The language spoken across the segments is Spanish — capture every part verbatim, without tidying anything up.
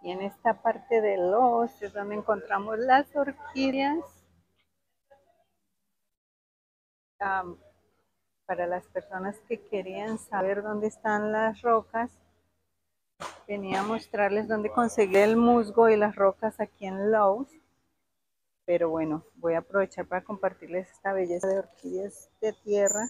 Y en esta parte de Lowe's es donde encontramos las orquídeas. Um, para las personas que querían saber dónde están las rocas, venía a mostrarles dónde conseguir el musgo y las rocas aquí en Lowe's. Pero bueno, voy a aprovechar para compartirles esta belleza de orquídeas de tierra.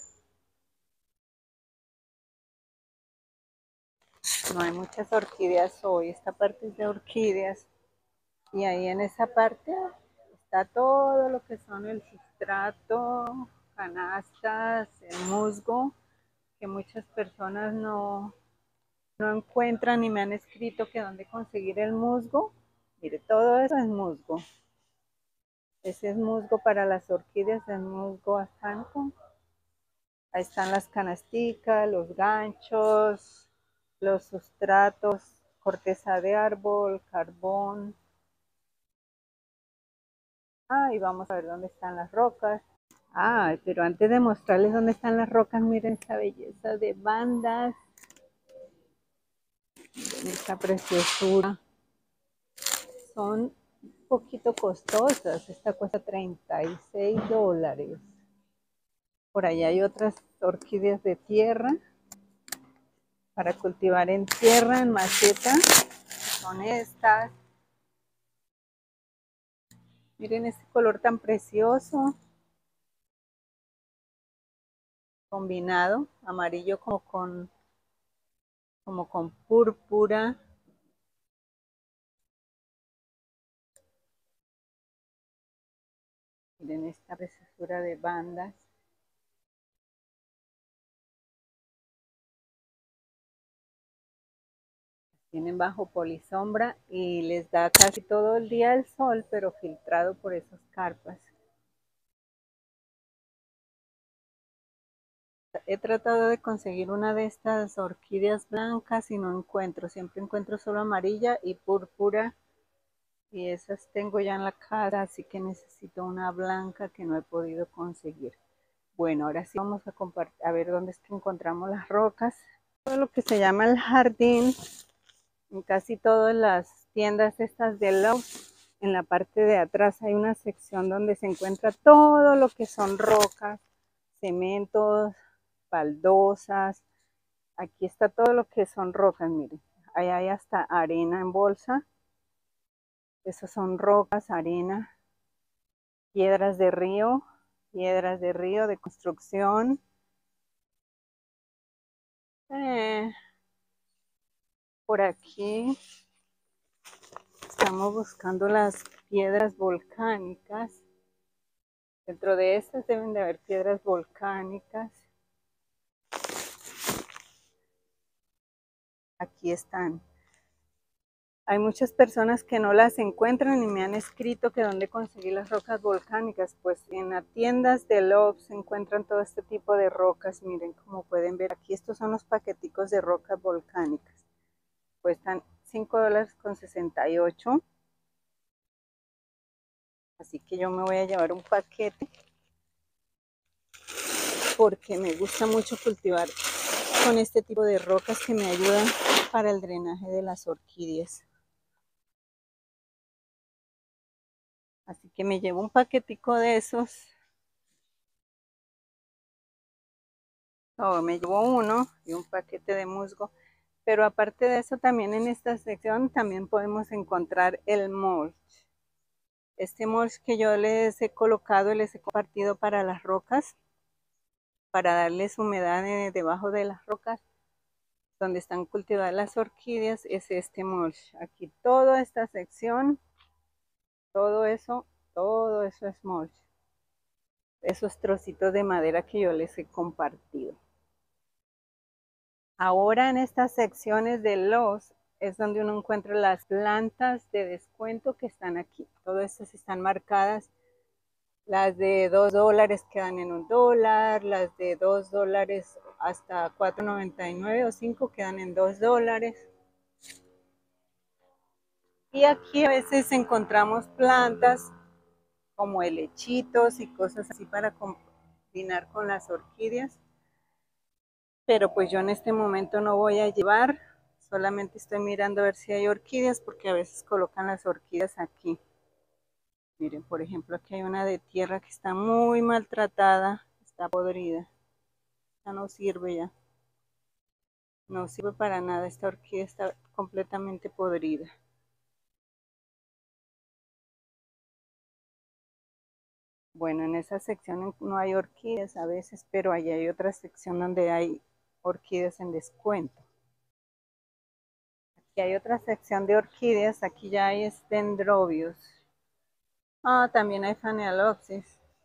No hay muchas orquídeas hoy, esta parte es de orquídeas. Y ahí en esa parte está todo lo que son el sustrato, canastas, el musgo, que muchas personas no, no encuentran y me han escrito que dónde conseguir el musgo. Mire, todo eso es musgo. Ese es musgo para las orquídeas, es musgo acanthum. Ahí están las canasticas, los ganchos, los sustratos, corteza de árbol, carbón. Ah, y vamos a ver dónde están las rocas. Ah, pero antes de mostrarles dónde están las rocas, miren esta belleza de bandas. Miren esta preciosura. Son un poquito costosas. Esta cuesta treinta y seis dólares. Por allá hay otras orquídeas de tierra para cultivar en tierra, en maceta. Son estas. Miren este color tan precioso. Combinado, amarillo como con, como con púrpura. Miren esta preciosura de bandas. Tienen bajo polisombra y les da casi todo el día el sol, pero filtrado por esas carpas. He tratado de conseguir una de estas orquídeas blancas y no encuentro. Siempre encuentro solo amarilla y púrpura. Y esas tengo ya en la casa, así que necesito una blanca que no he podido conseguir. Bueno, ahora sí vamos a, compartir, a ver dónde es que encontramos las rocas. Todo lo que se llama el jardín, en casi todas las tiendas estas de Lowe's, en la parte de atrás hay una sección donde se encuentra todo lo que son rocas, cementos, baldosas. Aquí está todo lo que son rocas, miren. Ahí hay hasta arena en bolsa. Esas son rocas, arena, piedras de río, piedras de río de construcción. Eh, por aquí estamos buscando las piedras volcánicas. Dentro de estas deben de haber piedras volcánicas. Aquí están. Hay muchas personas que no las encuentran y me han escrito que dónde conseguir las rocas volcánicas. Pues en las tiendas de Lowe's se encuentran todo este tipo de rocas. Miren, como pueden ver aquí, estos son los paqueticos de rocas volcánicas. Cuestan cinco dólares con sesenta y ocho. Así que yo me voy a llevar un paquete porque me gusta mucho cultivar con este tipo de rocas que me ayudan para el drenaje de las orquídeas. Así que me llevo un paquetico de esos. Oh, me llevo uno y un paquete de musgo. Pero aparte de eso, también en esta sección también podemos encontrar el mulch. Este mulch que yo les he colocado y les he compartido para las rocas, para darles humedad debajo de las rocas donde están cultivadas las orquídeas, es este mulch. Aquí toda esta sección, todo eso, todo eso es mulch. Esos trocitos de madera que yo les he compartido. Ahora en estas secciones de Lowe's es donde uno encuentra las plantas de descuento que están aquí. Todas estas están marcadas. Las de dos dólares quedan en un dólar, las de dos dólares hasta cuatro noventa y nueve o cinco quedan en dos dólares. Y aquí a veces encontramos plantas como helechitos y cosas así para combinar con las orquídeas. Pero pues yo en este momento no voy a llevar, Solamente estoy mirando a ver si hay orquídeas, porque a veces colocan las orquídeas aquí. Miren, por ejemplo, aquí hay una de tierra que está muy maltratada, está podrida. Ya no sirve ya. No sirve para nada, esta orquídea está completamente podrida. Bueno, en esa sección no hay orquídeas a veces, pero allá hay otra sección donde hay orquídeas en descuento. Aquí hay otra sección de orquídeas, aquí ya hay dendrobios. Ah, también hay phalaenopsis.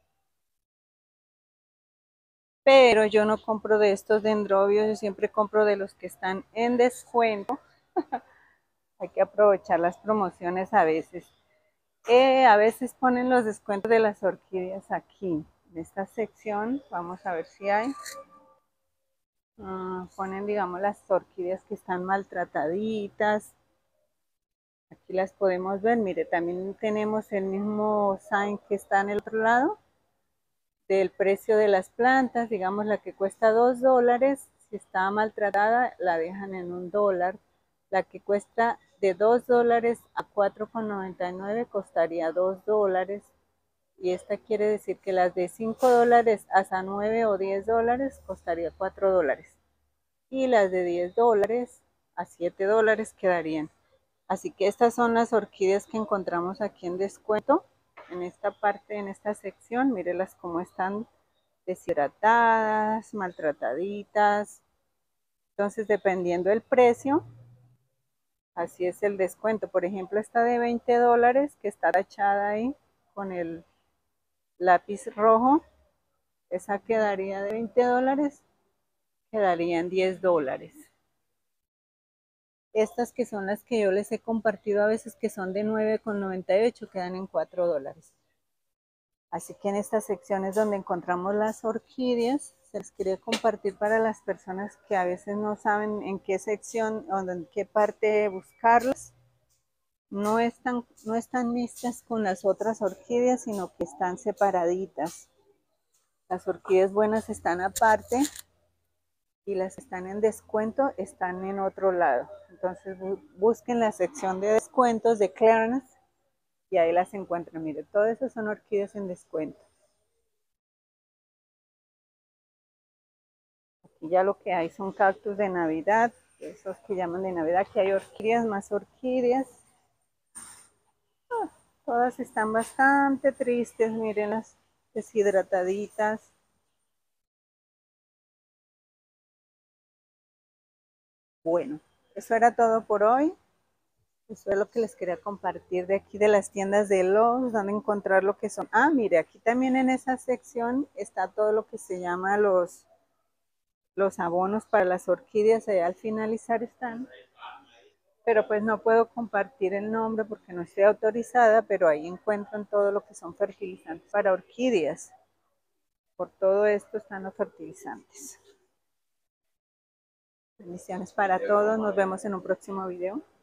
Pero yo no compro de estos dendrobios, yo siempre compro de los que están en descuento. Hay que aprovechar las promociones a veces. Eh, a veces ponen los descuentos de las orquídeas aquí, en esta sección. Vamos a ver si hay. Uh, ponen, digamos, las orquídeas que están maltrataditas. Aquí las podemos ver. Mire, también tenemos el mismo sign que está en el otro lado del precio de las plantas. Digamos, la que cuesta dos dólares, si está maltratada, la dejan en un dólar. La que cuesta de dos dólares a cuatro con noventa y nueve costaría dos dólares. Y esta quiere decir que las de cinco dólares hasta nueve o diez dólares costaría cuatro dólares. Y las de diez dólares a siete dólares quedarían. Así que estas son las orquídeas que encontramos aquí en descuento. En esta parte, en esta sección, mírenlas cómo están deshidratadas, maltrataditas. Entonces, dependiendo del precio, así es el descuento. Por ejemplo, esta de veinte dólares que está tachada ahí con el lápiz rojo, esa quedaría de veinte dólares, quedarían diez dólares. Estas que son las que yo les he compartido a veces, que son de nueve con noventa y ocho, quedan en cuatro dólares. Así que en esta sección es donde encontramos las orquídeas. Se les quería compartir para las personas que a veces no saben en qué sección o en qué parte buscarlas. No están, no están mixtas con las otras orquídeas, sino que están separaditas. Las orquídeas buenas están aparte y las que están en descuento están en otro lado. Entonces busquen la sección de descuentos de clearance y ahí las encuentran. Miren, todo eso son orquídeas en descuento. Aquí ya lo que hay son cactus de Navidad, esos que llaman de Navidad. Aquí hay orquídeas, más orquídeas. Ah, todas están bastante tristes, mírenlas, deshidrataditas. Bueno, eso era todo por hoy. Eso es lo que les quería compartir de aquí de las tiendas de Lowe's, donde encontrar lo que son. Ah, mire, aquí también en esa sección está todo lo que se llama los, los abonos para las orquídeas. Allá al finalizar están. Pero pues no puedo compartir el nombre porque no estoy autorizada, pero ahí encuentran todo lo que son fertilizantes para orquídeas. Por todo esto están los fertilizantes. Bendiciones para todos, nos vemos en un próximo video.